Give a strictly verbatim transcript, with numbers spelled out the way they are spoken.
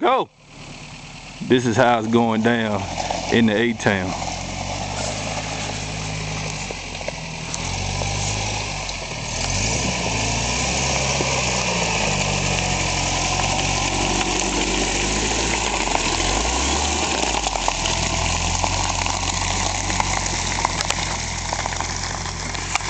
go. This is how it's going down in the A-Town.